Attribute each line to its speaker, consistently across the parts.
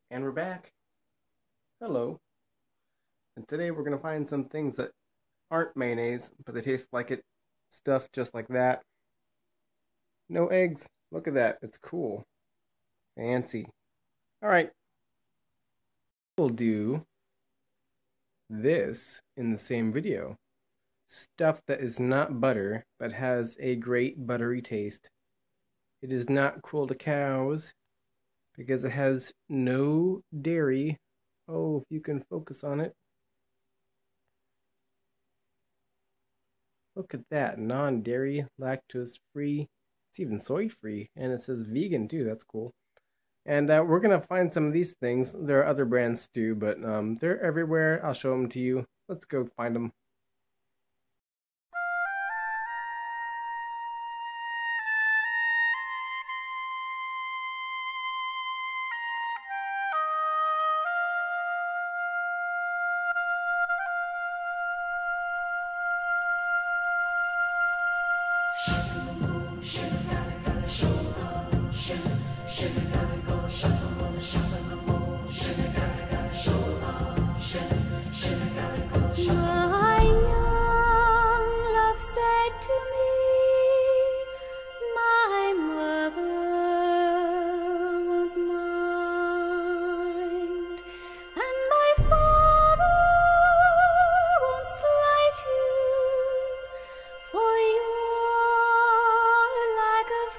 Speaker 1: And we're back. Hello. And today we're going to find some things that aren't mayonnaise, but they taste like it. Stuff just like that. No eggs. Look at that. It's cool. Fancy. Alright. We'll do this in the same video. Stuff that is not butter, but has a great buttery taste. It is not cruel to cows, because it has no dairy. Oh, if you can focus on it. Look at that. Non-dairy, lactose-free. It's even soy-free. And it says vegan, too. That's cool. And we're going to find some of these things. There are other brands, too, but they're everywhere. I'll show them to you. Let's go find them.
Speaker 2: My young love said to me, my mother won't mind, and my father won't slight you for your lack of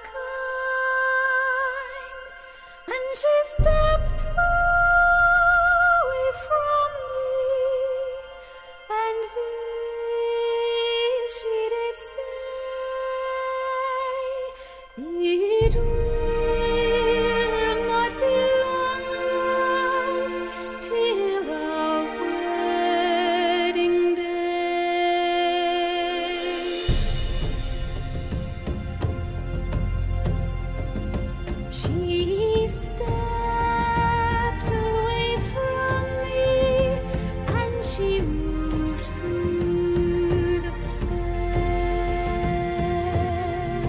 Speaker 2: kind. And she stepped away from me, and this she did say, it will not be long, love, till our wedding day. She stepped away from me, and she moved through the fair.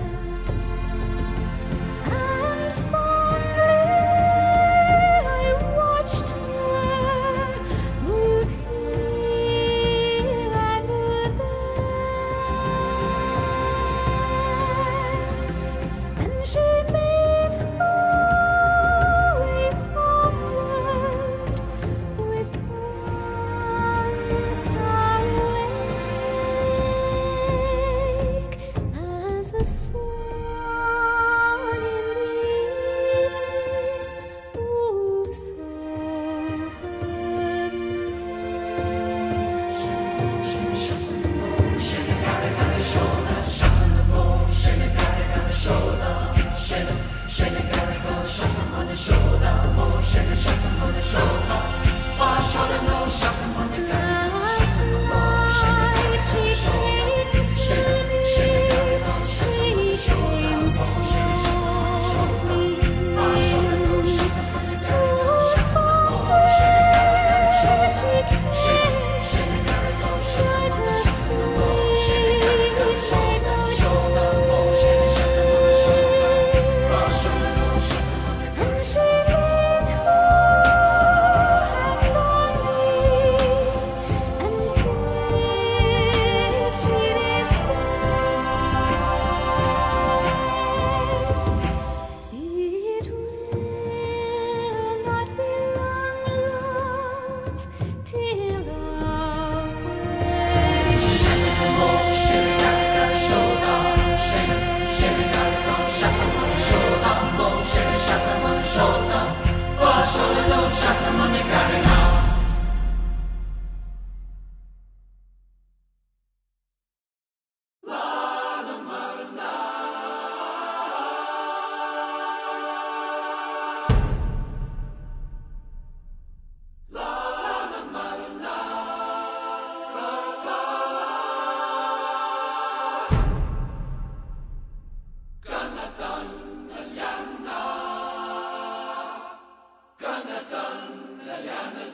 Speaker 2: And fondly I watched her move here and there, and she made her way homeward with one star awake as the swan in the evening moves over the Last night she came to me, she came softly, so softly she came, but her feet made no and she laid her hand on me, and this she did say, it will not be long, love, till our wedding
Speaker 3: Gonna dun, la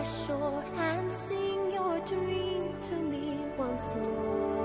Speaker 2: shore and sing your dream to me once more.